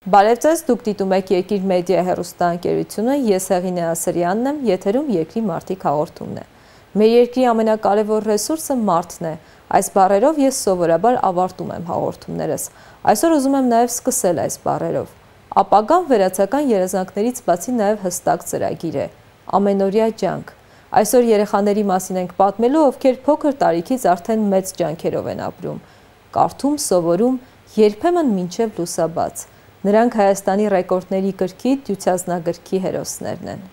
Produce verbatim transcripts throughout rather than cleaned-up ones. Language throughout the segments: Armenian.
Բարև ձեզ, դուք դիտում եք Երկիր մեդիա հեռուստաընկերությունը, ես Հեղինե Ասրյանն եմ, եթերում Երկրի մարդիկ հաղորդումն է։ Մեր երկրի ամենակարևոր ռեսուրսը մարդն է, այս բառերով ես սովորաբար ավարտում եմ հաղորդումներս, այսօր ուզում եմ նաև սկսել այս բառերով։ Ապագան վերացական երազանքներից բացի նաև հստակ ծրագիր է, ամենօրյա ջանք։ Այսօր երեխաների մասին ենք պատմելու, ովքեր փոքր տարիքից արդեն մեծ ջանքերով են ապրում, կարդում, սովորում, երբեմն մինչև լուսաբաց։ Նրանք Հայաստանի ռեկորդների գրքի դյուցազնագրքի հերոսներն են։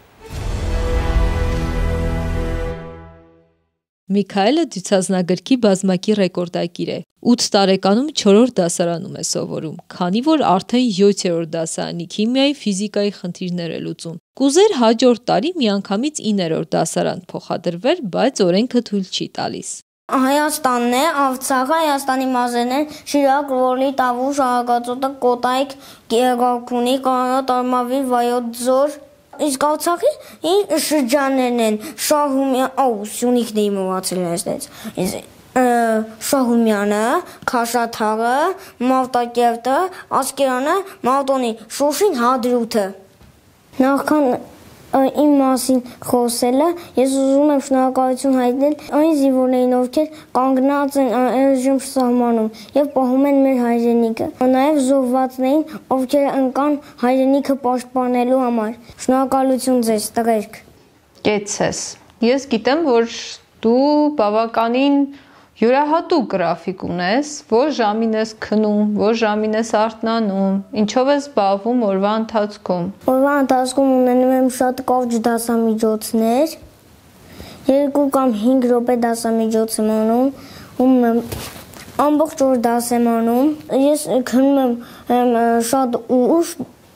Միքայելը դյուցազնագրքի բազմակի ռեկորդակիր է։ ութ տարեկանում չորրորդ դասարանում է սովորում, քանի որ արդեն յոթերորդ դասարանի քիմիայի, ֆիզիկայի խնդիրներ է լուծում։ Կուզեր հաջորդ տարի միանգամից իններորդ դասարան փոխադրվել, բայց օրենքը թույլ չի տալիս։ Հայաստանն է, Արցախը, Հայաստանի մարզերն, Շիրակ, Ռոլի, Տավուշ, Արագածոտը, Կոտայք, Գերգարքունի, Կանանոտ, Արմավիր, Վայոց ձոր, իսկ Արցախի շրջաններն են Շահումյան, օ, Սյունիքն էի մոռացել այստեղ, Շահումյանը, Քաշաթաղը, Մարտակերտը, Ասկերանը, Մարտոնի, Շոշին, Հադրութը։ Նախքան իմ մասին խոսելը, ես ուզում եմ շնորհակալություն հայտնել այն զինվորներին, ովքեր կանգնած են այժմ սահմանում եւ պահում են մեր հայրենիքը, նաեւ զոհվածներին, ովքեր ընկան հայրենիքը պաշտպանելու համար։ Շնորհակալություն ձեզ, տղերք։ Կեցես։ Ես գիտեմ, որ դու բավականին յուրահատուկ գրաֆիկ ունես, որ ժամին ես քնում, որ ժամին ես արթնանում, ինչով ես զբաղվում օրվա ընթացքում։ Օրվա ընթացքում ունենում եմ շատ կարճ դասամիջոցներ, երկու կամ հինգ րոպե դասամիջոց եմ անում, ում եմ ամբողջ օր դաս եմ անում։ Ես քնում եմ շատ ուշ,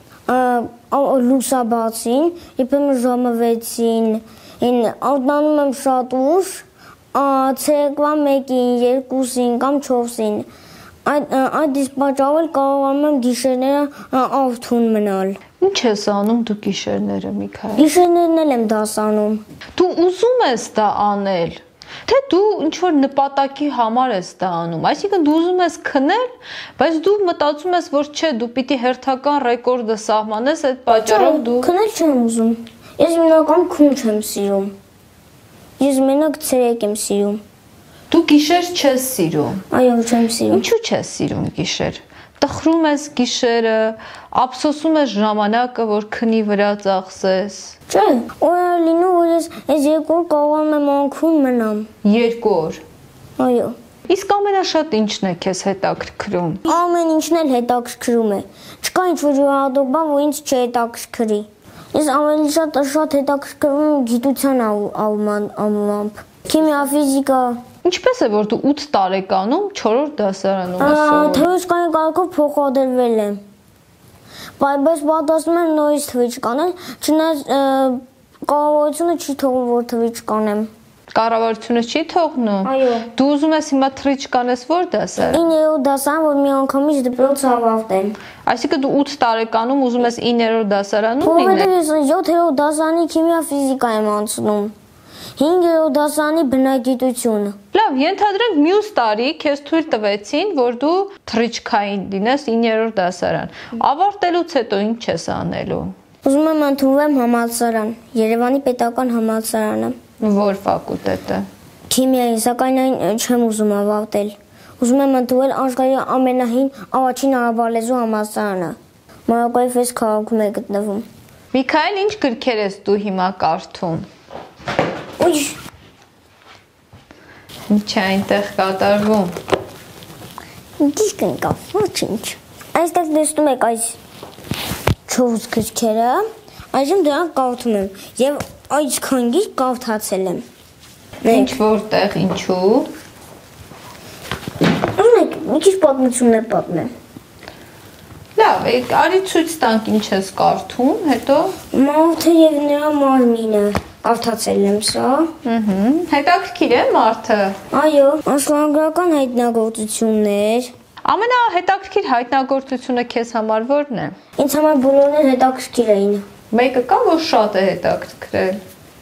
լուսաբացին, երբեմն ժամը վեցին, արթնանում եմ շատ ուշ, ցերեկվա մեկին, երկուսին կամ չորսին։ Այդ իսկ պատճառով կարողանում եմ գիշերները արթուն մնալ։ Ինչ ես անում դու գիշերները, Միքայել։ Գիշերներն էլ եմ դաս անում։ Դու ուզում ես դա անել, թե դու ինչ-որ նպատակի համար ես դա անում, այսինքն դու ուզում ես քնել, բայց դու մտածում ես, որ չէ, դու պիտի հերթական ռեկորդը սահմանես, այդ պատճառով դու քնել չեմ ուզում։ Ես հիմնականում քուն չեմ սիրում։ Ես մենակ ցերեկ եմ սիրում։ Դու գիշեր չես սիրում։ Այո, չեմ սիրում։ Ինչու չես սիրում գիշեր։ Տխրում ես գիշերը, ափսոսում ես ժամանակը, որ քնի վրա ծախսես։ Չէ, օրը լինում, որ ես այս երկու օր կարողանում եմ անքուն մնամ։ Երկու օր։ Այո։ Իսկ ամենաշատ ինչն է քեզ հետաքրքրում։ Ամեն ինչն էլ հետաքրքրում է։ Չկա ինչ-որ յուրահատուկ բան, որ ինձ չհետաքրքրի։ Ես ավելի շատ շատ հետաքրքրում եմ գիտության առումամբ։ Քիմիա, ֆիզիկա։ Ինչպես է, որ դու ութ տարեկանում չորրորդ դասարանում ես սովորում։ Թվիճկանի կարգով փոխադրվել եմ։ Բայց պատասխանում եմ նորից թվիճկանել, չնայած կառավարությունը չի թողում, որ թվիճկանեմ։ Կառավարությունը չի թողնում։ Այո։ Դու ուզում ես հիմա թվիճկանես որ դասարան։ իններորդ դասարան, որ մի անգամից դպրոց ավարտեմ։ Այսինքն դու ութ տարեկանում ուզում ես իններորդ դասարանում լինել։ Որովհետև ես յոթերորդ դասարանի քիմիա ֆիզիկա եմ անցնում։ հինգերորդ դասարանի բնագիտությունը։ Լավ, ենթադրենք մյուս տարի քեզ թույլ տվեցին, որ դու թռիչքային լինես իններորդ դասարան։ Ավարտելուց հետո ինչ ես անելու։ Ուզում եմ ընդունվեմ համալսարան, Երևանի պետական համալսարանը։ Որ ֆակուլտետը։ Քիմիայի, սակայն այն չեմ ուզում ավարտել։ Ուզում եմ ընդունվել աշխարհի ամենահին առաջին արաբալեզու համալսարանը։ Մարոկոյի Ֆես քաղաքում է գտնվում։ Միքայել, ինչ գրքեր ես դու հիմա կարդում։ Ուй։ Ինչ է այնտեղ կատարվում։ Դիսկ ընկավ, ոչինչ։ Այստեղ տեսնում եք այս չորս գրքերը, այժմ դրանք կարդում եմ եւ այսքան գիրք կարդացել եմ։ Ինչ որտեղ, ինչու։ Ունեք, մի քիչ պատմություն է պատմեմ։ Լավ, արի ցույց տանք ինչ ես կարդում, հետո Մարդը եւ նրա մարմինը կարդացել եմ սա։ Ահա, հետաքրքիր է մարդը։ Այո, աշխարհագրական հայտնագործություններ։ Ամենահետաքրքիր հայտնագործությունը քեզ համար ո՞րն է։ Ինձ համար բոլորն էլ հետաքրքիր էին։ Մեկը կա, որ շատ է հետաքրքրել։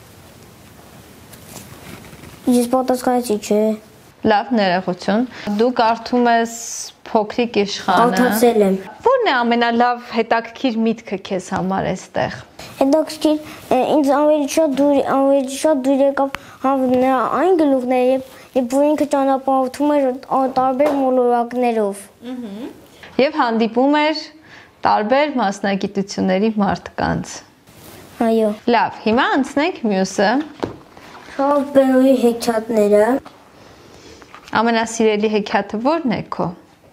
Ես պատասխանեցի, չէ։ Լավ, ներողություն։ Դու կարդում ես Փոքրիկ իշխանը։ Կարդացել եմ։ Որն Ո՞րն է ամենալավ հետաքրքիր միտքը քեզ համար այստեղ։ Հետաքրքիր ինձ ավելի շատ դուր ավելի շատ դուր եկավ նրա այն գլուխները եւ եւ որ ինքը ճանապարհորդում էր տարբեր մոլորակներով։ Եվ հանդիպում էր տարբեր մասնագիտությունների մարդկանց։ Այո։ Լավ, հիմա անցնենք մյուսը։ Շահբերոյի հեքիաթները։ Ամենասիրելի հեքիաթը ո՞րն է քո։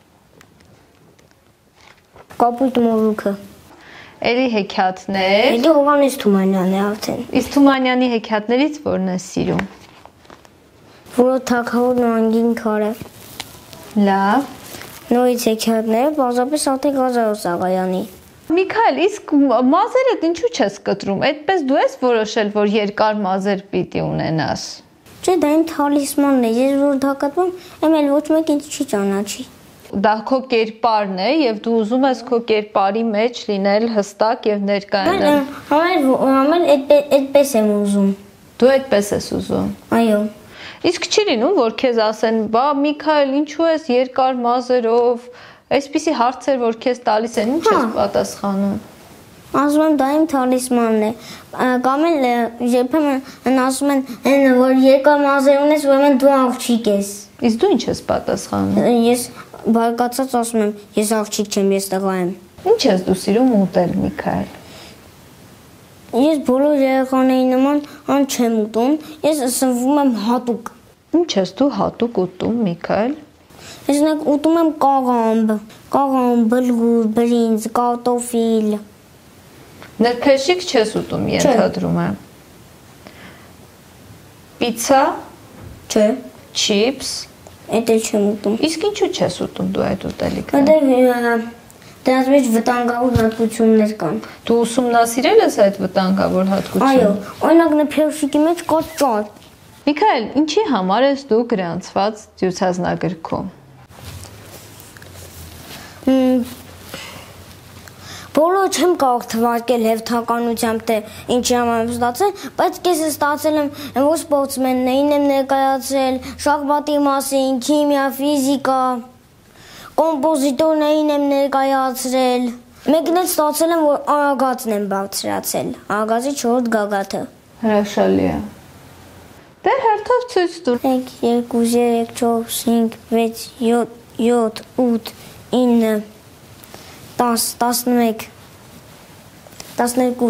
Կապույտ մորուքը։ Էլի հեքիաթներ։ Էլի Հովհաննես Թումանյանը արդեն։ Իսկ Թումանյանի հեքիաթներից ո՞րն է սիրում։ Որը թագավորն ու անգին քարը։ Լավ։ Նորից հեքիաթները բազապես Աթեկ Ղազարոս Աղայանի։ Միքայել, իսկ մազերդ ինչու չես կտրում։ Այդպես դու ես որոշել, որ երկար մազեր պիտի ունենաս։ Չէ, դա իմ թալիսմանն է։ Ես որ դա կտրում, եմ էլ ոչ մեկ ինձ չի ճանաչի։ Դա քո կերպարն է եւ դու ուզում ես քո կերպարի մեջ լինել հստակ եւ ներկայանալ։ Համեր համեր այդպես եմ ուզում։ Դու այդպես ես ուզում։ Այո։ Իսկ չի լինում, որ քեզ ասեն, բա Միքայել, ինչու ես երկար մազերով, այսպիսի հարցեր, որ քեզ տալիս են, ինչ ես պատասխանում։ Ասում եմ դա իմ թալիսմանն է։ Կամ էլ երբեմն ասում են, որ երկար մազեր ունես, ուրեմն դու աղջիկ ես։ Իսկ դու ինչ ես պատասխանում։ Ես բարկացած ասում եմ, ես աղջիկ չեմ, ես տղա եմ։ Ինչ ես դու սիրում ուտել, Միքայել։ Ես բոլոր երեխաների նման ան չեմ ուտում, ես սնվում եմ հատուկ։ Ինչ ես դու հատուկ ուտում, Միքայել։ Ես նայեք ուտում եմ կաղամբ, կաղամբ, բլուր, բրինձ, կարտոֆիլ։ Ներքեշիկ չես ուտում, ենթադրում եմ։ Պիցա։ Չէ։ Չիպս։ Էդ էլ չեմ ուտում։ Իսկ ինչու չես ուտում դու այդ ուտելիքը։ Որտեղ դրանց մեջ վտանգավոր հատկություններ կան։ Դու ուսումնասիրել ես այդ վտանգավոր հատկությունը։ Այո, օրինակ նեփերշիկի մեջ կա ճար։ Միքայել, ինչի համար ես դու գրանցված դյուցազնագրքում։ Բոլոր չեմ կարող թվարկել հերթականությամբ թե ինչի համար եմ ստացել, բայց քեզ ստացել եմ որ սպորտսմեններին եմ ներկայացրել, շախմատի մասին, քիմիա, ֆիզիկա, կոմպոզիտորներին եմ ներկայացրել։ Մեկն էլ ստացել եմ որ արագածն եմ բարձրացել, արագածի չորրորդ գագաթը։ Հրաշալի է։ Դե հերթով ցույց տուր։ մեկ, երկու, երեք, չորս, հինգ, վեց, յոթ, ութ, ինը, տաս, տասնմեկ, տասներկու,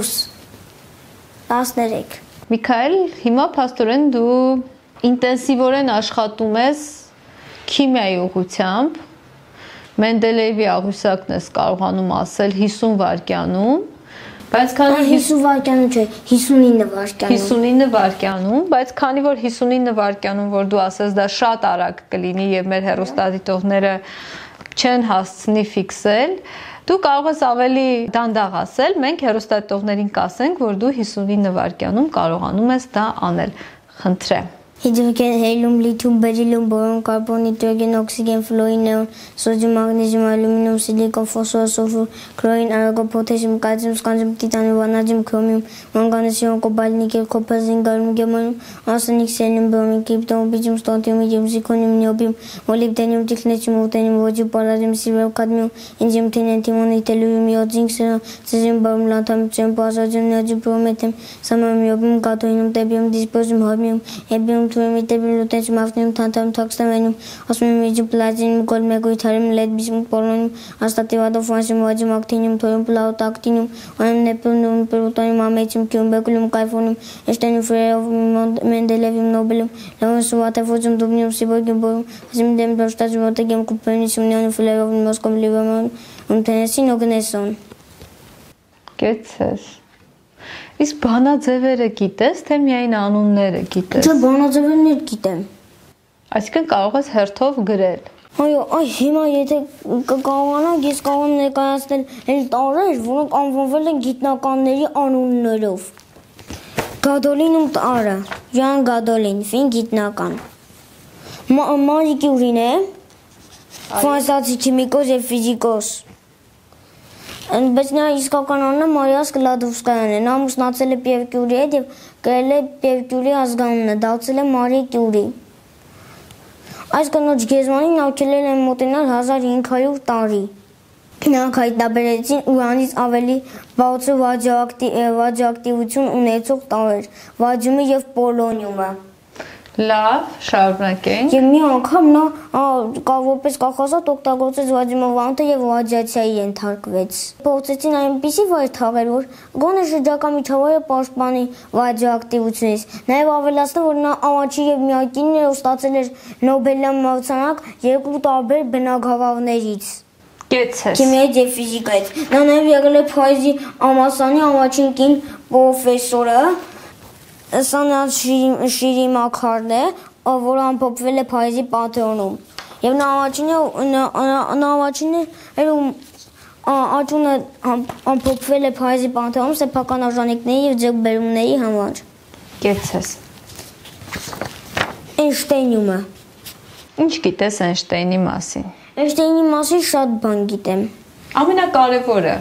տասներեք։ Միքայել, հիմա փաստորեն դու ինտենսիվորեն աշխատում ես քիմիայի ուղղությամբ։ Մենդելեևի աղյուսակն ես կարողանում ասել հիսուն վայրկյանում, բայց քանի հիսուն վայրկյանում չէ, հիսունինը վայրկյանում։ հիսունինը վայրկյանում, բայց քանի որ հիսունինը վայրկյանում, որ դու ասես դա շատ արագ կլինի եւ մեր հեռուստադիտողները չեն հասցնի ֆիքսել, դու կարող ես ավելի դանդաղ ասել, մենք հեռուստադիտողներին կասենք, որ դու հիսունինը վայրկյանում կարողանում ես դա անել։ Խնդրեմ։ Հիդրոգեն, հելիում, լիթիում, բերիլիում, բորոն, կարբոն, նիտրոգեն, օքսիգեն, ֆլորին, նեոն, սոդիում, մագնեզիում, ալյումինիում, սիլիկոն, ֆոսֆոր, սուլֆուր, քլորին, արագոն, պոթասիում, կալցիում, սկանդիում, տիտանիում, վանադիում, քրոմիում, մանգանեզիում, կոբալտ, նիկել, կոպր, զինկ, գալիում, գերմանիում, արսենիկ, սելենիում, բրոմին, կրիպտոն, բիջիում, ստոնտիում, իդիում, զիրկոնիում, նիոբիում, մոլիբդենիում, տիխնեցիում, ուտենիում, ոդիում, պալադիում, սիլվերում, կադմիում, ինձիում, թինենտիում, նիտելիում, իոդ, զինկ, ցեզիում, բարում, լանթամիում, պազոդիում, նեոդիում, պրոմետիում, սամարում, իոբիում, կաթոինում, տեբիում, դիսպոզիում, հորմիում, հեբիում, Թուրմիտեբիում, լուտենցիում, ավտինում, թանթարում, թաքստամենում, ասմիում, իջիում, պլատինում, գոլ, մերկուրիթարիում, լեդ, բիսմութ, պոլոնիում, աստատիվադով, ֆրանսիում, վադիում, ակտինում, թորիում, պլաուտակտինում, օնում, նեպտունում, պլուտոնիում, ամեթիում, կիում, բերկուլիում, կայֆոնում, էշտենիում, ֆրերովիում, մենդելեևիում, նոբելիում, լավոնսում, վատեֆոզիում, դուբնիում, սիբորգիում, բորում, ասիմիում, դեմ, դոշտացիում, ոտեգիում, կուպերնիսիում, նեոնում, ֆլերովիում, մոսկովում, լիվերմանում, ունտենեսին, օգնեսոն։ Կեցես։ Իսկ բանաձևերը գիտես, թե միայն անունները գիտես։ Չէ, բանաձևերներ գիտեմ։ Այսինքն կարող ես հերթով գրել։ Այո, այ հիմա եթե կարողանանք, ես կարող եմ ներկայացնել այն տարրեր, որոնք անվանվել են գիտնականների անուններով։ Գադոլինում տարը, Ժան Գադոլին, ֆին գիտնական։ Մարի Կյուրին է, ֆրանսիացի քիմիկոս եւ ֆիզիկոս։ Բայց նա իսկական անունը Մարիա Սկլադովսկայան է, նա ամուսնացել է Պիեր Կյուրիի հետ եւ կրել է Պիեր Կյուրիի ազգանունը, դարձել է Մարի Կյուրի։ Այս կնոջ գերմանին արգելել են մոտենալ հազար հինգ հարյուր տարի։ Նրանք հայտնաբերեցին ուրանից ավելի բարձր ռադիոակտիվություն ունեցող տարրեր՝ ռադիումը և պոլոնիումը։ Լավ, շարունակենք։ Եվ մի անգամ նա որպես կախազատ օգտագործեց ռադիոմովանութը և ռադիացիայի ենթարկվեց։ Փորձեցին այնպիսի վայր թաղել, որ գոնե շրջակա միջավայրը պաշտպանի ռադիոակտիվությունից։ Նաև ավելացնել, որ նա առաջին և միակինն էր, ով ստացել էր Նոբելյան մրցանակ երկու տարբեր բնագավառներից։ Կեցես։ Քիմիայից և ֆիզիկայից։ Նա նաև եղել է փարիզի համալսարանի առաջին կին պրոֆեսորը։ Սանյալ Շիրիմաքարն է, որը ամփոփվել է Փարիզի Պանթեոնում։ Եվ նա առաջինն էր, ում աճյունը ամփոփվել է Փարիզի Պանթեոնում սեփական արժանինքների և ձեռքբերումների համար։ Կեցես։ Էյնշտեյնիումը։ Ինչ գիտես Էյնշտեյնի մասին։ Էյնշտեյնի մասին շատ բան գիտեմ։ Ամենակարևորը։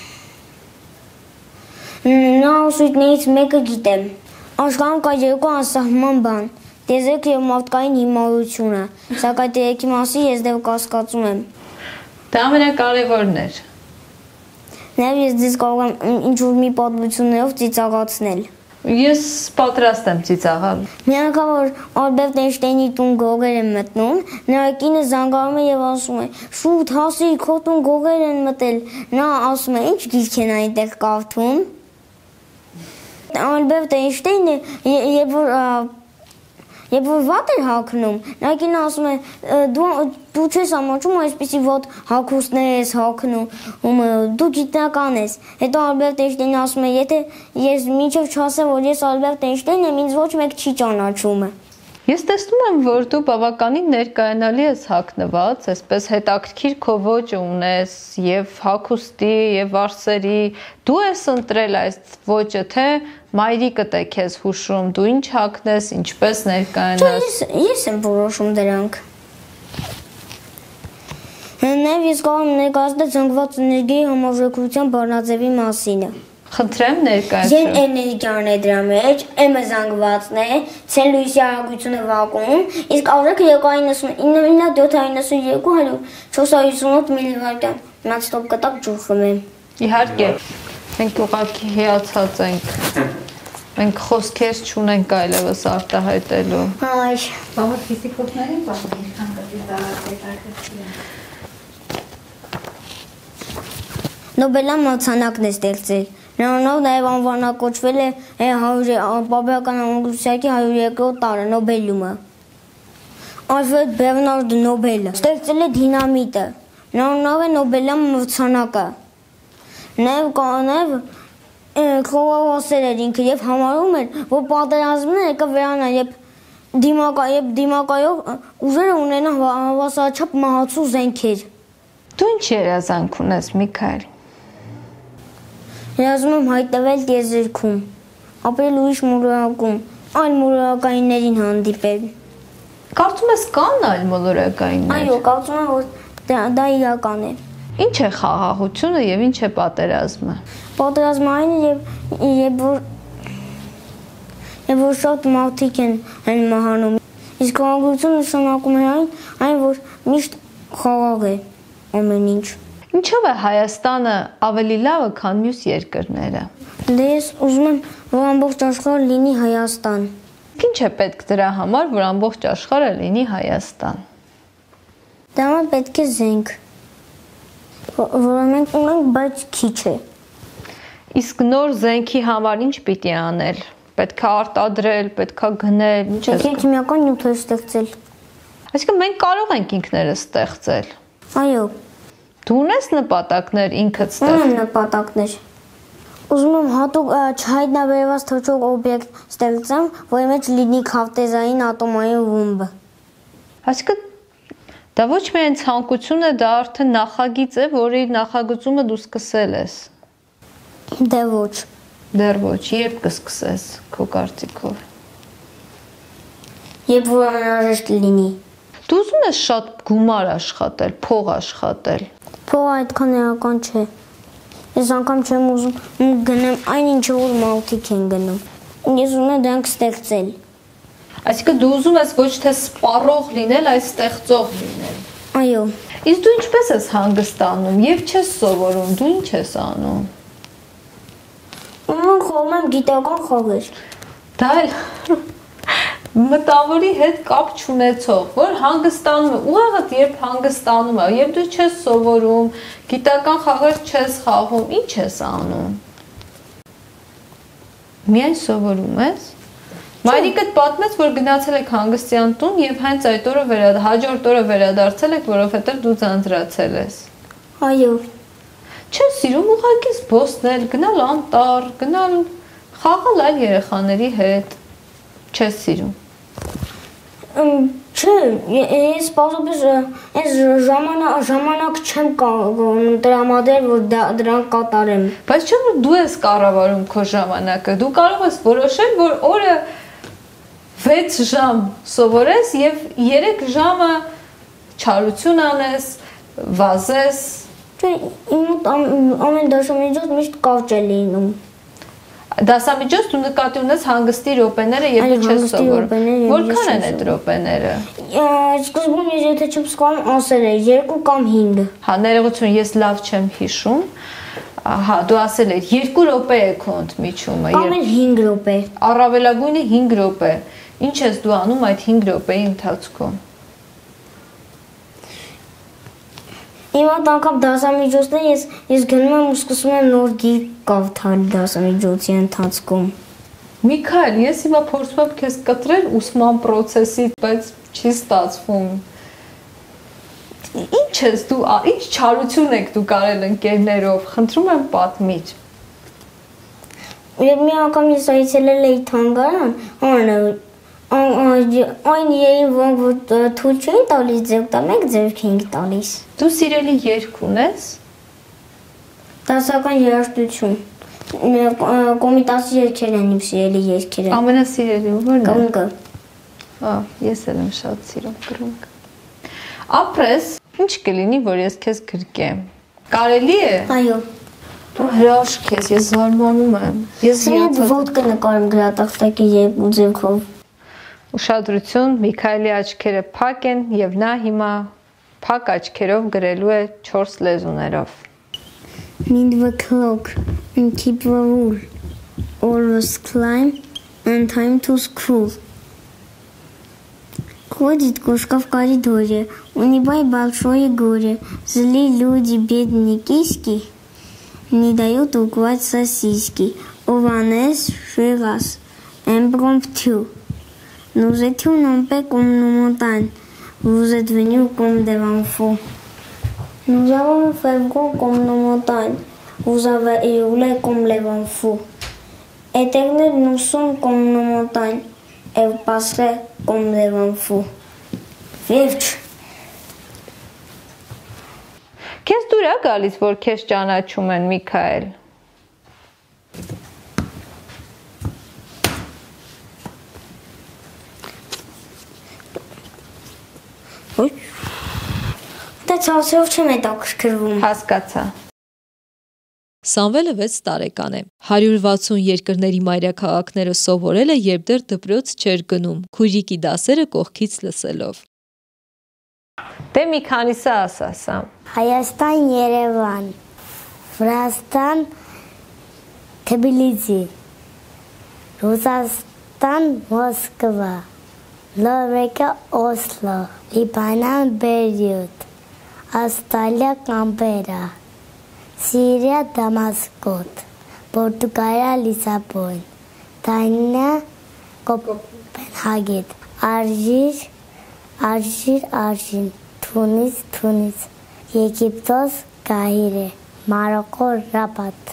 Նա ուսույթներից մեկը գիտեմ։ Աշխարհում կա երկու անսահման բան՝ տիեզերքը և մարդկային հիմարությունը, սակայն տերեքի մասին ես դեռ կասկածում եմ։ Դա ամենակարևորն էր։ Նաև ես ձեզ կարող եմ ինչ-որ մի պատմություններով ծիծաղացնել։ Ես պատրաստ եմ ծիծաղալ։ Մի անգամ որ Ալբերտ Էյնշտեյնի տուն գողեր են մտնում, նրա կինը զանգարում է և ասում է. «Շուտ հասի, քո տուն գողեր են մտել»։ Նա ասում է. «Ինչ գիրք են այնտեղ կարդում»։ Ալբերտ Էյնշտեյնը երբ որ երբ որ վատ էր հագնում, նա կինը ասում է. «Դու չես ամաչում, այսպիսի վատ հագուստներ ես հագնում, դու գիտնական ես»։ Հետո Ալբերտ Էյնշտեյնը ասում է. «Եթե ես մինչև չասեմ, որ ես Ալբերտ Էյնշտեյնն եմ, ինձ ոչ մեկ չի ճանաչում»։ Ես տեսնում եմ, որ դու բավականին ներկայանալի ես հագնված, այսպես հետաքրքիր քո ոճը ունես եւ հագուստի եւ վարսերի։ Դու ես ընտրել այս ոճը, թե մայրիկդ է քեզ հուշում, դու ինչ հագնես, ինչպես ներկայանաս։ Ես եմ որոշում դրանք։ Նաև ես կարող եմ ներկայացնել զանգված էներգիայի համաժողովրդության բառաձևի մասին։ Խնդրեմ ներկայացրու։ Ջեն էներգիան է դրա մեջ, M-ը զանգվածն է, C-ն լույսի արագությունը վակուում, իսկ արժեքը երկու ինը յոթ չորսանասունութ միլիվոլտ։ Մած ստոպ կտակ ջուր խմեմ։ Իհարկե, մենք ուղղակի հիացած ենք։ Մենք խոսքեր չունենք այլևս արտահայտելու։ Այ, Բավարար ֆիզիկոսներին պատմի, քան կդիտարկեցին։ Նոբելյան մրցանակն է ստեղծել։ Նրանով նաև անվանակոչվել է Պապայական ամուսնության հարյուրերկրորդ տարը Նոբելիումը։ Ալֆրեդ Բերնարդ Նոբելը ստեղծել է դինամիտը։ Նրանով է Նոբելյան մրցանակը։ Նաև քողարկել էր ինքը և համարում էր, որ պատերազմները կվերանան, երբ դիմակայող ուժերը ունենան հավասարաչափ մահացու զենքեր։ Դու ինչ երազանք ունես, Միքայել։ Երազում եմ հայտնվել տիեզերքում, ապրել ուրիշ մոլորակում, այլ մոլորակայիններին հանդիպել։ Կարծում ես կան այլ մոլորակայիններ։ Այո, կարծում եմ, որ դա իրական է։ Ինչ է խաղաղությունը եւ ինչ է պատերազմը։ Պատերազմը այն է, երբ որ երբ որ շատ մարդիկ են են մահանում։ Իսկ խաղաղությունը նշանակում է այն, այն որ միշտ խաղաղ է ամեն ինչ։ Ինչով է Հայաստանը ավելի լավը, քան մյուս երկրները։ Դե ես ուզում եմ, որ ամբողջ աշխարհը լինի Հայաստան։ Ինչ է պետք դրա համար, որ ամբողջ աշխարհը լինի Հայաստան։ Դա համար պետք է զենք, որը մենք ունենք, բայց քիչ է։ Իսկ նոր զենքի համար ինչ պիտի անել։ Պետք է արտադրել, պետք է գնել, ինչ է։ Պետք է քիմիական նյութեր ստեղծել։ Այսինքն մենք կարող ենք ինքներս ստեղծել։ Այո։ Դու ունես նպատակներ ինքդ ստեղծել։ Ունեմ նպատակներ։ Ուզում եմ հատուկ չհայտնաբերված թռչող օբյեկտ ստեղծեմ, որի մեջ լինի քարտեզային ատոմային ռումբ։ Այսինքն դա ոչ միայն ցանկություն է, դա արդեն նախագիծ է, որի նախագծումը դու սկսել ես։ Դե ոչ։ Դեռ ոչ, երբ կսկսես քո կարծիքով։ Երբ որ անհրաժեշտ լինի։ Դու ուզում ես շատ գումար աշխատել, փող աշխատել։ Փողը այդքան էական չէ։ Ես անգամ չեմ ուզում գնեմ այն ինչը որ մարդիկ են գնում։ Ես ուզում եմ դրանք ստեղծել։ Այսինքն դու ուզում ես ոչ թե սպառող լինել, այլ ստեղծող լինել։ Այո։ Իսկ դու ինչպես ես հանգստանում եւ չես սովորում, դու ինչ ես անում։ Ում խաղում եմ գիտական խաղեր։ Դա էլ մտավորի հետ կապ չունեցող, որ հանգստանում է, ուղղակի երբ հանգստանում է, երբ դու չես սովորում, գիտական խաղեր չես խաղում, ինչ ես անում։ Միայն սովորում ես։ Մայրիկդ պատմեց, որ գնացել եք հանգստյան տուն եւ հենց այդ օրը վերադարձել, հաջորդ օրը վերադարձել եք, որովհետեւ դու ձանձրացել ես։ Այո։ Չես սիրում ուղղակի զբոսնել, գնալ անտառ, գնալ խաղալ այլ երեխաների հետ։ Չես սիրում։ Չէ, ես պարզապես այս ժամանակ ժամանակ չեմ տրամադրել, որ դրանք կատարեմ։ Բայց չէ՞ որ դու ես կառավարում քո ժամանակը։ Դու կարող ես որոշել, որ օրը վեց ժամ սովորես եւ երեք ժամը չարություն անես, վազես։ Չէ, իմ ամեն դաշամիջոց միշտ կարճ է լինում։ Դասամիջոց դու նկատի ունես հանգստի րոպեները, երբ դու չես սովորում։ Որքան են այդ րոպեները։ Սկզբում ես եթե չեմ սխալվում, ասել էի երկու կամ հինգ։ Հա, ներողություն, ես լավ չեմ հիշում։ Հա, դու ասել ես երկու րոպե է քո ընդմիջումը։ Կամ էլ հինգ րոպե։ Առավելագույնը հինգ րոպե։ Ինչ ես դու անում այդ հինգ րոպեի ընթացքում։ Իմ այդ անգամ դասամիջոցն է, ես ես գնում եմ ու սկսում եմ նոր գիրք կարդալ դասամիջոցի ընթացքում։ Միքայել, ես հիմա փորձում եմ քեզ կտրել ուսման process-ի, բայց չի ստացվում։ Ինչ ես դու, ինչ չարություն եք դու կարել ընկերներով, խնդրում եմ պատմիր։ Եվ մի անգամ ես այցելել էի թանգարան, այն երին ոք որ թույլ չէին տալիս ձեռք տալ, մենք ձեռք էինք տալիս։ Դու սիրելի երգ ունես։ Դասական երաժշտություն։ Կոմիտասի երգեր են իմ սիրելի երգերը։ Ամենասիրելի ո՞րն է։ Կռունկը։ Ահա, ես էլ եմ շատ սիրում կռունկը։ Ապրես, ինչ կլինի, որ ես քեզ գրկեմ։ Կարելի է։ Այո։ Դու հրաշք ես, ես զարմանում եմ։ Ես Ես ոդկա նկարում գրատախտակի երկու ձեռքով։ Ուշադրություն, Միքայելի աչքերը փակ են եւ նա հիմա փակ աչքերով գրելու է չորս լեզուներով։ Mind the clock and keep the rule. Always climb and time to school. Ходит кошка в коридоре, у нее большое горе. Злые люди, бедные киски, не дают угвать сосиски. Ованес ширас, импромпту. Nous étions en paix comme nos montagnes. Vous êtes venus comme des enfants. Nous avons fait gros comme nos montagnes. Vous avez hurlé comme les enfants. Éternels, nous sommes comme nos montagnes. Et vous passerez comme des enfants. Վերջ։ Քեզ դուր է գալիս, որ քեզ ճանաչում են, Միքայել։ Դա ցավով չեմ հետաքրքրվում։ Հասկացա։ Սամվելը վեց տարեկան է։ հարյուր վաթսուն երկրների մայրաքաղաքները սովորել է, երբ դեռ դպրոց չէր գնում, քույրիկի դասերը կողքից լսելով։ Դե մի քանիսը ասա, Սամ։ Հայաստան, Երևան, Վրաստան, Թբիլիսի, Ռուսաստան, Մոսկվա, Նորվեգիա, Օսլո, Լիբանան, Բեյրութ, Ավստրալիա, Կամբերա, Սիրիա, Դամասկոտ, Պորտուգալիա, Լիսաբոն, Դանիա, Կոպենհագեն, Ալժիր, Ալժիր, Ալժիր, Թունիս, Թունիս, Եգիպտոս, Կահիրե, Մարոկո, Ռաբաթ,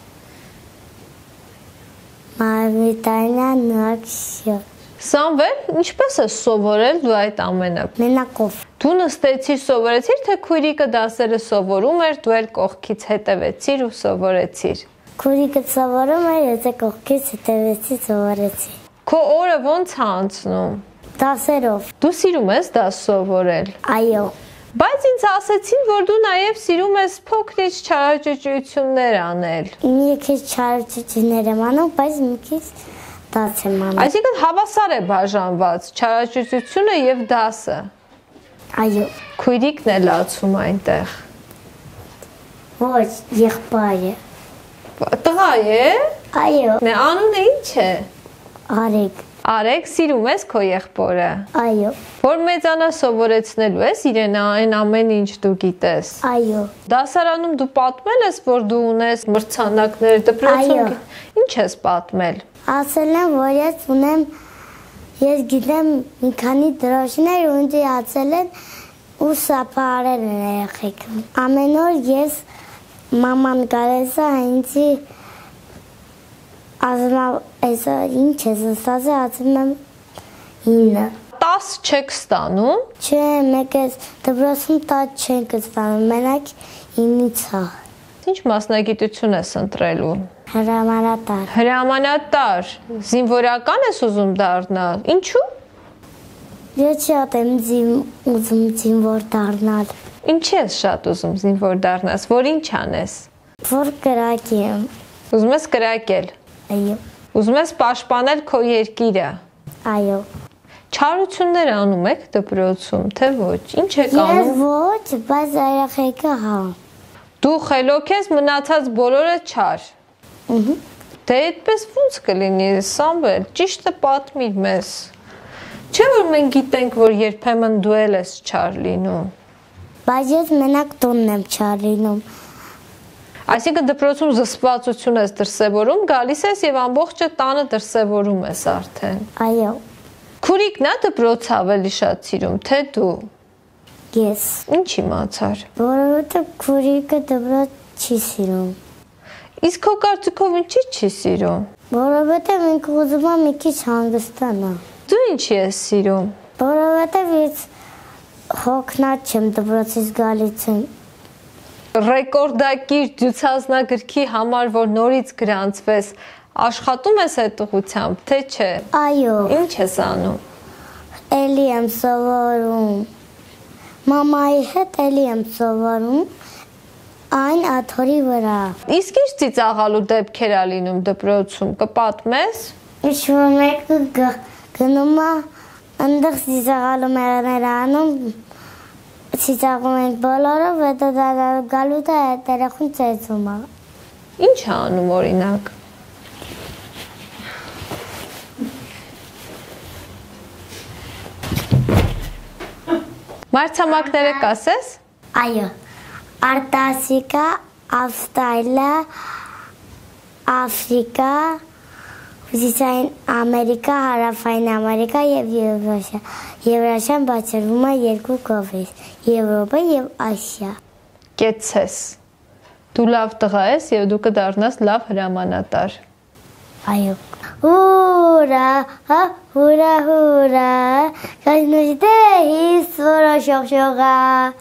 Մավրիտանիա, Նուակշոտ։ Սամվել, ինչպես ես սովորել դու այդ ամենը։ Մենակով։ Դու նստեցիր, սովորեցիր, թե քույրիկը դասերը սովորում էր, դու էլ կողքից հետևեցիր ու սովորեցիր։ Քույրիկը սովորում էր, ես կողքից հետևեցի, սովորեցի։ Քո օրը ո՞նց է անցնում։ Դասերով։ Դու սիրում ես դաս սովորել։ Այո։ Բայց ինձ ասեցին, որ դու նաև սիրում ես փոքրիչ չարաճճություններ անել։ Մի քիչ չարաճճություններ եմ անում, բայց մի քիչ դաս եմ անում։ Այսինքն հավասար է բաժանված չարաճճությունը եւ դասը։ Այո։ Քույրիկն է լացում այնտեղ։ Ոչ, եղբայրը։ Տղա է։ Այո։ Նե անունը ինչ է։ Արեգ։ Արեգ, սիրում ես քո եղբորը։ Այո։ Որ մեծանա սովորեցնելու ես իրեն այն ամեն ինչ դու գիտես։ Այո։ Դասարանում դու պատմել ես, որ դու ունես մրցանակներ, դպրոցում ինչ ես պատմել։ Ասել եմ, որ ես ունեմ, ես գիտեմ մի քանի դրոշներ ու ինձ ասել են ու սափարել են երեխեք։ Ամեն օր ես մաման գալիս է ինձ ասում էսա ինչ ես ստացել, ասում եմ ինը։ տաս չեք ստանում։ Չէ, մեկ ես դպրոցում տաս չենք ստանում, մենակ ինից է։ Ինչ մասնագիտություն ես ընտրելու։ Հրամանատար։ Հրամանատար, զինվորական ես ուզում դառնալ։ Ինչու։ Ես շատ եմ ուզում զինվոր դառնալ։ Ինչի ես շատ ուզում զինվոր դառնաս, որ ինչ անես։ Որ կրակեմ։ Ուզում ես կրակել։ Այո։ Ուզում ես պաշտպանել քո երկիրը։ Այո։ Չարություններ անում եք դպրոցում, թե ոչ։ Ինչ եք անում։ Ես ոչ, բայց երեխեքը հա։ Դու խելոք ես, մնացած բոլորը չար։ Ուհ։ Դե այդպես ո՞նց կլինի, Սամվել, ճիշտը պատմիր մեզ։ Չէ՞ որ մենք գիտենք, որ երբեմն դու ես չար լինում։ Բայց ես մենակ տոնն եմ չար լինում։ Այսինքն դպրոցում զսպվածություն ես դրսևորում, գալիս ես եւ ամբողջը տանը դրսևորում ես արդեն։ Այո։ Քուրիկն է դպրոց ավելի շատ սիրում, թե դու։ Ես։ Ինչ իմացար։ Որովհետեւ քուրիկը դպրոց չի սիրում։ Իսկ քո կարծիքով ինչի չի սիրում։ Որովհետեւ ինք ուզում է մի քիչ հանգստանա։ Դու ինչի ես սիրում։ Որովհետեւ ես հոգնած չեմ դպրոցից գալիս եմ։ Ռեկորդակիր դյուցազնագրքի համար, որ նորից գրանցվես, աշխատում ես այդ ուղղությամբ, թե չէ։ Այո։ Ինչ ես անում։ Էլի եմ սովորում։ Մամայի հետ էլի եմ սովորում այն աթորի վրա։ Իսկ ինչ ծիծաղալու դեպքեր ա լինում դպրոցում, կպատմես։ Ինչ-որ մեկը գնում է, ընդեղ ծիծաղալու մեղներ անում, ծիծաղում ենք բոլորը, հետո գալու է այդ երեխուն ծեծում է։ Ինչ է անում օրինակ։ Մայրցամաքները կասես։ Այո, Արտասիկա, Ավստրալիա, Աֆրիկա, Հյուսիսային Ամերիկա, Հարավային Ամերիկա եւ Եվրասիա։ Եվրասիան բացվում է երկու կողմից՝ Եվրոպա եւ Ասիա։ Կեցես։ Դու լավ տղա ես եւ դու կդառնաս լավ հրամանատար։ Այո։ Հուրա, հա, հուրա, հուրա, կայնուժդե հիս որո շողշողա։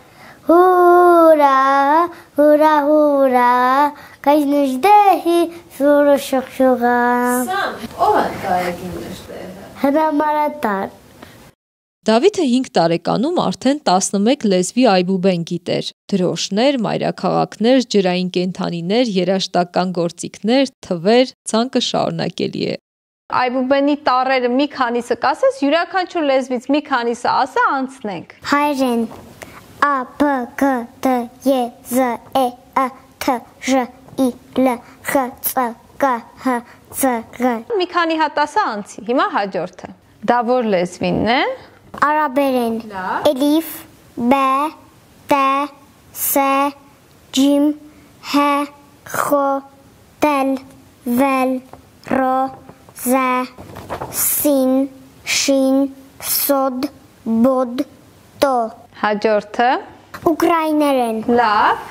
Հուրա, հուրա, հուրա, կայնուժդե հիս որո շողշողա։ Սամ, ով է կարեկին նշտերը։ Հրամանատար։ Դավիթը հինգ տարեկանում արդեն տասնմեկ լեզվի այբուբեն գիտեր. դրոշներ, մայրաքաղաքներ, ջրային կենդանիներ, երաժշտական գործիքներ, թվեր, ցանկը շարունակելի է։ Այբուբենի տառերը մի քանիսը կասես, յուրաքանչյուր լեզվից մի քանիսը ասա, անցնենք։ Հայրեն A B K D Y Z E A T Ž I L X C K H C G։ Մի քանի հատ ասա, անցի։ Հիմա հաջորդը։ Դա որ լեզվինն է։ Արաբերեն Էլիֆ, B, T, S, Ջ, H, X, Տ, Վ, R, Z, Ս, Շ, Սոդ, Բոդ, Տ։ Հաջորդը։ Ուկրաիներեն Լավ։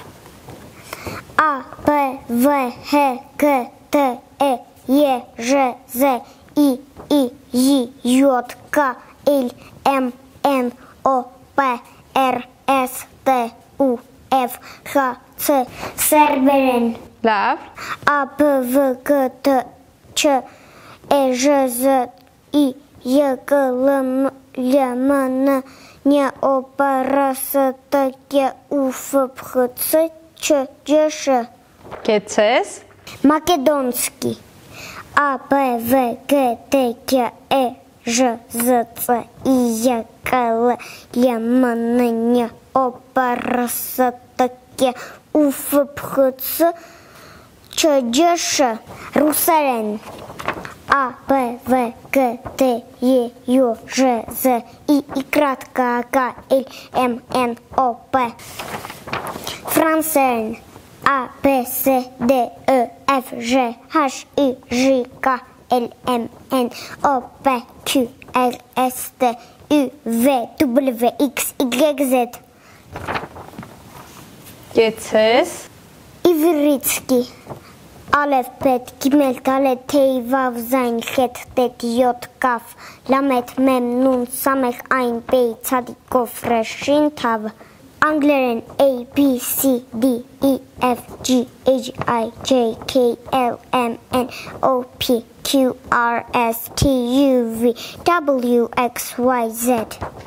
A, B, V, H, G, T, E, J, Ž, Z, I, I, J, J, K, L, M, N, O, P, R, S, T, U, F, H, C, Սերբերեն Լավ։ A, B, V, K, T, Չ, E, Ž, Z, I, J, K, L, M, N, Ն, O, P, R, S, T, Q, U, F, P, X, Չ, Ջ, Շ։ Կեցես։ Մակեդոնսկի A, B, V, G, T, K, E, Ж, З, Ц, И, Е, К, Л, Е, М, Н, Н, О, П, Р, С, Т, К, U, F, P, H, C, Չ, Ջ, Շ, ռուսերեն A, B, V, G, T, Y, J, Ž, Z, I, Y, K, K, L, M, N, O, P Ֆրանսերեն A, B, C, D, E, F, G, H, I, J, K, L, M, N, O, P, Q, R, S, T, U, V, W, X, Y, Z Կեցես Իվրիցկի Ալև, պետ, գիմել, դալետ, թեյ, վավ, զայն, խետ, տետ, յոտ, կավ, լամետ, մեմ, նուն, սամեղ, այն, բեյ, ցադիկով, ռեշին, թավ, անգլերեն A, B, C, D, E, F, G, H, I, J, K, L, M, N, O, P, Q, R, S, T, U, V, W, X, Y, Z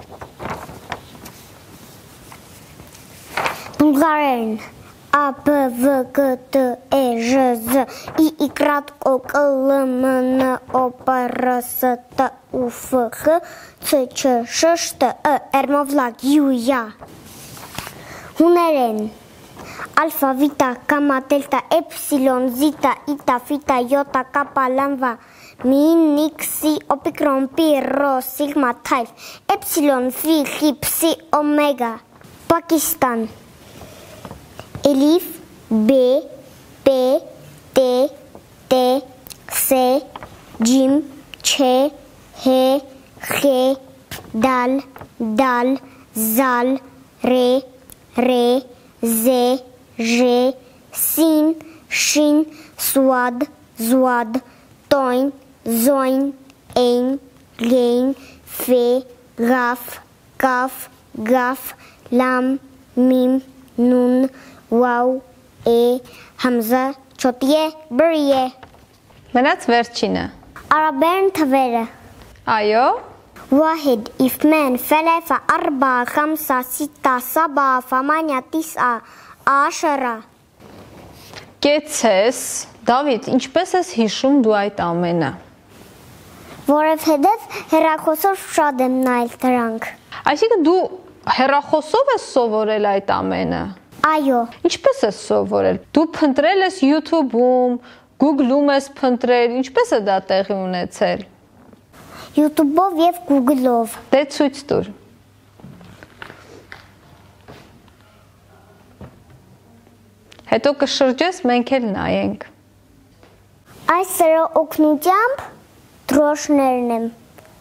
Բուլղարերեն A, B, V, G, T, E, Ž, Z, I, Y, O, K, L, M, N, O, P, R, S, T, U, F, H, C, Չ, Շ, Շ, T, E, Էրմովլակ, Յու, Յա Հուներեն Ալֆա, վիտա, կամա, դելտա, էպսիլոն, զիտա, իտա, ֆիտա, յոտա, կապա, լամվա, մին, նիկ, սի, օպիկրոն, պի, ռո, սիգմա, թայլ, էպսիլոն, ֆի, խի, փսի, օմեգա, Պակիստան Էլիֆ, B, P, T, T, S, Ջ, Չ, Հ, Խ, Դալ, Դալ, Զալ, Ռ, Ռ, Զ, Ժ, Սին, Շին, Սուադ, Զուադ, Տոյն, Զոյն, Էյն, Գեյն, Ֆ, Գաֆ, Կաֆ, Գաֆ, Լամ, Միմ, Նուն, Վաու, Է, Համզա, Չոտիե, Բրիե Մնաց վերջինը Արաբերն թվերը Այո واحد اثنان ثلاثة أربعة خمسة ستة سبعة ثمانية تسعة عشرة Կեցես Դավիթ, ինչպես ես հիշում դու այդ ամենը Որովհետև հեռախոսով շատ եմ նայել դրանք Այսինքն դու հեռախոսով ես սովորել այդ ամենը Այո Ինչպես ես սովորել Դու փնտրել ես YouTube-ում Google-ում ես փնտրել Ինչպես է դա տեղի ունեցել YouTube-ով և Google-ով Դե ցույց տուր Հետո կշրջես մենք էլ նայենք Այս սրա օգնությամբ դրոշներն եմ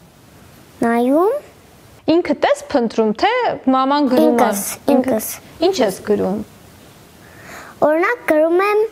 նայում Ինքդ ես փնտրում թե մաման գրում է Ինքս, ինքս Ինչ ես գրում Օրինակ գրում եմ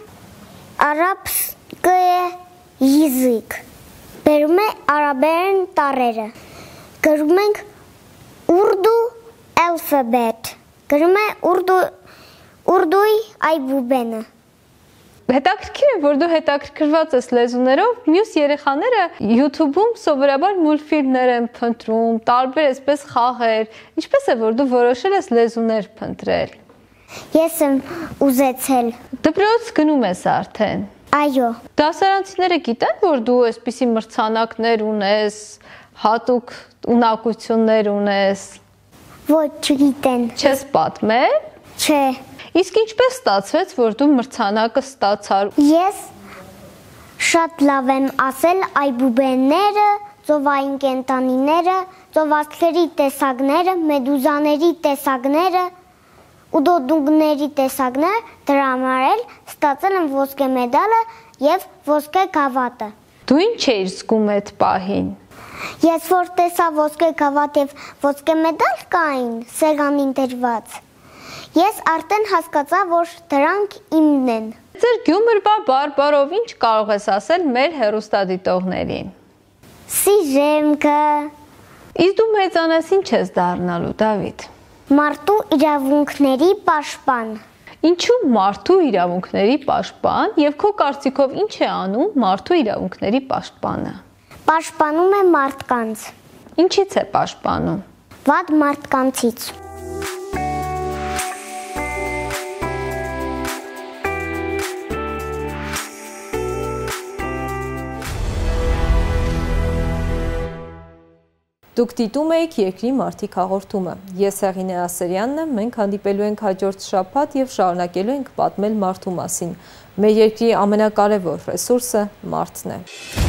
արաբское язык Բերում է արաբերեն տառերը Գրում ենք ուրդու alphabet Գրում է ուրդու ուրդուի այբուբենը Հետաքրքիր է, որ դու հետաքրքրված ես լեզուներով, մյուս երեխաները YouTube-ում սովորաբար մուլտֆիլմներ են փնտրում, տարբեր այսպես խաղեր, ինչպես է, որ դու որոշել ես լեզուներ փնտրել։ Ես եմ ուզեցել։ Դպրոց գնում ես արդեն։ Այո։ Դասարանցիները գիտեն, որ դու այսպիսի մրցանակներ ունես, հատուկ ունակություններ ունես։ Ոչ, չգիտեն։ Չես պատմել։ Չէ։ Իսկ ինչպես ստացվեց, որ դու մրցանակը ստացար։ Ես շատ լավ եմ ասել այբուբենները, ծովային կենդանիները, ծովացքերի տեսակները, մեդուզաների տեսակները, ուդոդունգների տեսակներ, դրա համար էլ ստացել եմ ոսկե մեդալը և ոսկե գավաթը։ Դու ինչ էիր զգում այդ պահին։ Ես որ տեսա ոսկե գավաթ և ոսկե մեդալ կային սեղանին դրված։ Ես արդեն հասկացա, որ դրանք իմն են։ Ձեր Գյումրվա բարբարով ինչ կարող ես ասել մեր հեռուստադիտողներին։ Սիրեմ քը։ Իսկ դու մեծանաս ինչ ես դառնալու, Դավիթ։ Մարդու իրավունքների պաշտպան։ Ինչու մարդու իրավունքների պաշտպան եւ քո կարծիքով ինչ է անում մարդու իրավունքների պաշտպանը։ Պաշտպանում է մարդկանց։ Ինչից է պաշտպանում։ Վատ մարդկանցից։ Դուք դիտում եք Երկրի մարդիկ հաղորդումը։ Ես Հեղինե Ասերյանն եմ, մենք հանդիպելու ենք հաջորդ շաբաթ եւ շարունակելու ենք պատմել մարդու մասին։ Մեր երկրի ամենակարևոր ռեսուրսը մարդն է։